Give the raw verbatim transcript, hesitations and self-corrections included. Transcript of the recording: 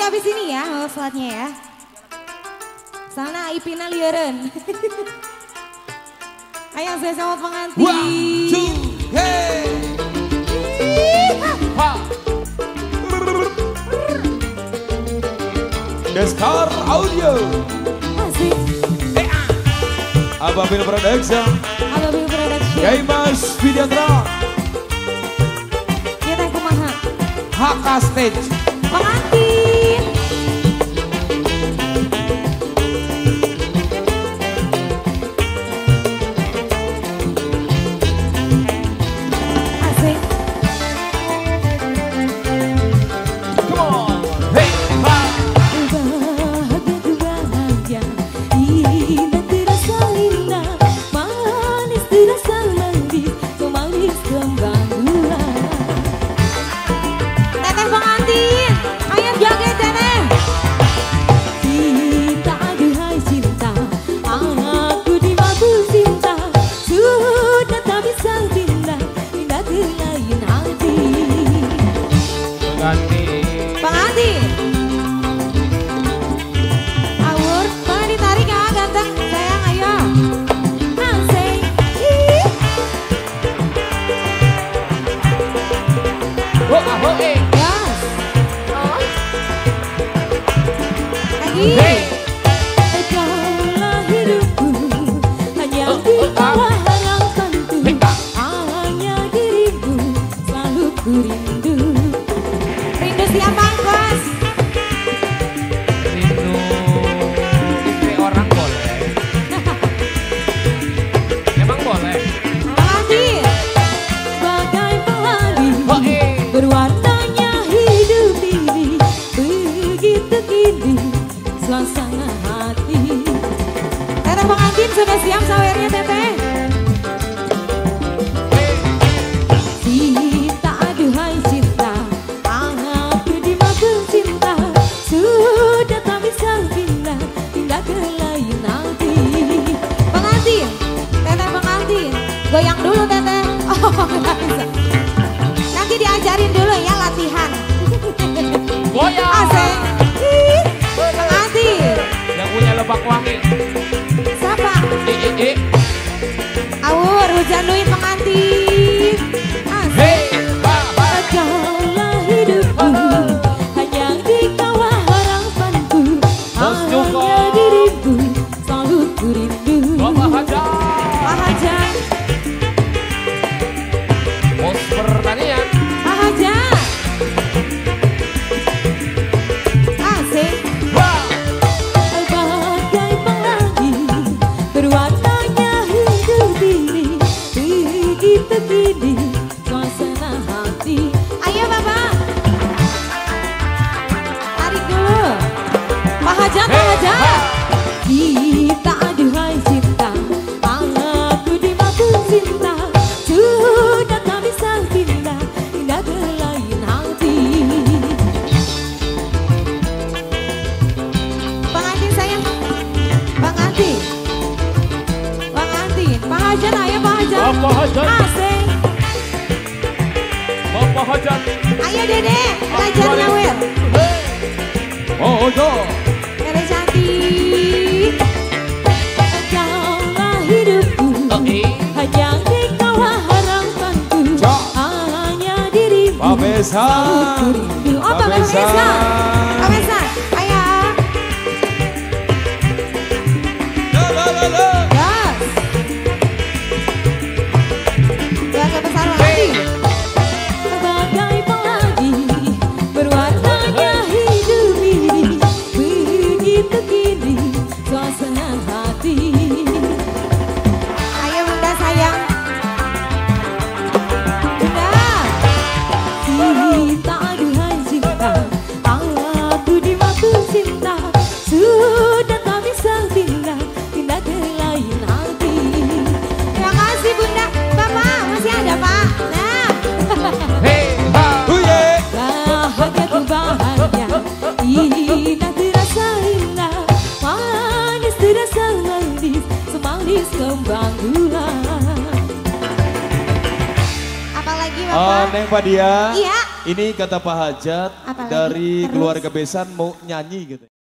habis ini ya mau slotnya ya. Sana Ipina lieureun. Ayo saya sama pengantin. One, two, hey. Ha. Deskar Audio. Asik. Eh, ah. Ababil Production. Ababil Production. Yai Mas Widiantra. Kita yang kumaha. H K Stage. Pengantin. Asik. Come on. Hey, ha. Bahagia, indah terasa indah, manis terasa manis, semanis kembang bulan. Teteh pengantin, ayo joget teteh. Kita aduhai cinta, aku dimabuk cinta, sudah tak bisa pindah, pindah ke lain hati. Pengantin. Pengantin. Awur, boleh ditarik ya ganteng, sayang ayo. Asik. Ih. Oh, ah, oh, eh. Yes. Lagi. Hey. Kaulah hidupku, hanya Oh, di oh, ah. bawah harapanku. Hey, ah. Hanya dirimu, selalu ku rindu. Rindu siapa, Bos? Rindu istri orang boleh. Emang boleh? Pengantin. Bagai pelangi, Oh, eh. berwarnanya hidup ini, begitu kini suasana hati. Teteh pengantin sudah siap sawernya teteh. Cinta aduhai cinta, aku dimabuk cinta, sudah tak bisa pindah, pindah ke lain hati. Pengantin, teteh pengantin, goyang dulu teteh. Oh nggak bisa. Nanti diajarin dulu ya latihan. Goyang. Asik. Ih, pengantin. Yang punya lebak wangi. Siapa? Eh, eh, eh. Awur, hujan duit pengantin. Asik. Hey, ha, ha. Kaulah hidupku, hanya di kawah harapanku, Bos Joko. hanya dirimu, selalu ku rindu. Bapak Haja. Pak Haja, Bos pertanian. Pak Haja. Asik. Wah. Bagai pelangi, berwarnanya hidup ini, begitu kini suasana hati. Ayo Bapak, tarik dulu. Pak Haja, Pak Hey, Haja. ha. Kita aduhai cinta, aku dimabuk cinta, sudah tak bisa pindah, pindah ke lain hati. Pengantin sayang, pengantin, pengantin, Pak Hajan ayo Pak Hajan. Bapak Hajan. Asik, Bapak Hajan. ayo Dede, belajar nyawer. Oh, oh, Dede cantik. Kaulah hidupku, oh, eh. hanya di kawah harapanku, Cok. hanya dirimu. Pak Besan. Ku rindu. Oh, Pak Pak Besan. Besan. Pak Besan, ayo. La, la, la, la. Gas. Keluarga besar Hey. lagi. Bagai pelangi, berwarnanya hidup ini, begitu kini suasana hati. Ayo Bunda sayang. Bunda. Cinta aduhai cinta, aku dimabuk cinta, sudah tak bisa pindah, pindah ke lain hati. Terima kasih Bunda. Bapak masih ada Pak. Nah. Hey, ha. Huye. Bahagia ku bahagia, indah terasa indah, manis terasa manis, semanis kembang bulan. Apalagi Bapak? Oh, Neng Padia. Iya. Ini kata Pak Hajat, Apa dari keluarga besan mau nyanyi gitu.